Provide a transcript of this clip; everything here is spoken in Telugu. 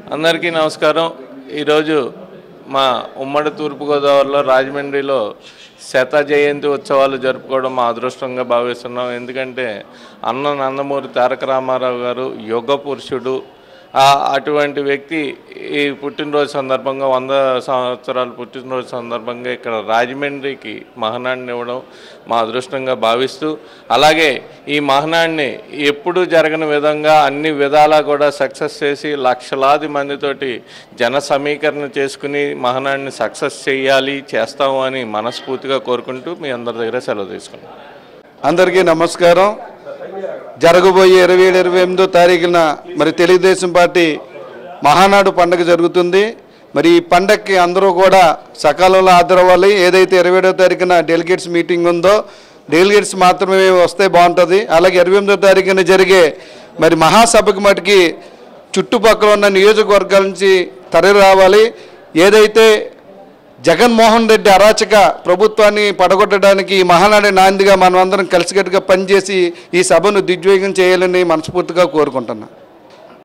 అందరికీ నమస్కారం. ఈరోజు మా ఉమ్మడి తూర్పుగోదావరిలో రాజమండ్రిలో శత జయంతి ఉత్సవాలు జరుపుకోవడం మా అదృష్టంగా భావిస్తున్నాం. ఎందుకంటే నందమూరి తారక రామారావు గారు యుగ పురుషుడు. అటువంటి వ్యక్తి ఈ పుట్టినరోజు సందర్భంగా 100 సంవత్సరాల పుట్టినరోజు సందర్భంగా ఇక్కడ రాజమండ్రికి మహానాడిని ఇవ్వడం మా అదృష్టంగా భావిస్తూ, అలాగే ఈ మహానాడిని ఎప్పుడూ జరగని విధంగా అన్ని విధాలా కూడా సక్సెస్ చేసి లక్షలాది మందితోటి జన సమీకరణ చేసుకుని మహానాడిని సక్సెస్ చేస్తాము అని మనస్ఫూర్తిగా కోరుకుంటూ మీ అందరి దగ్గర సెలవు తీసుకున్నాం. అందరికీ నమస్కారం. జరగబోయే 27-28 తారీఖున మరి తెలుగుదేశం పార్టీ మహానాడు పండుగ జరుగుతుంది. మరి ఈ పండగకి అందరూ కూడా సకాలంలో హాజరవ్వాలి. ఏదైతే 27వ తారీఖున డెలిగేట్స్ మీటింగ్ ఉందో డెలిగేట్స్ మాత్రమే వస్తే బాగుంటుంది. అలాగే 28వ తారీఖున జరిగే మరి మహాసభకు మటుకి చుట్టుపక్కల ఉన్న నియోజకవర్గాల నుంచి తరలి రావాలి. ఏదైతే జగన్మోహన్ రెడ్డి అరాచక ప్రభుత్వాన్ని పడగొట్టడానికి మహానాడి నాందిగా మనమందరం కలిసికట్టుగా పనిచేసి ఈ సభను దిగ్విజయం చేయాలని మనస్ఫూర్తిగా కోరుకుంటున్నాను.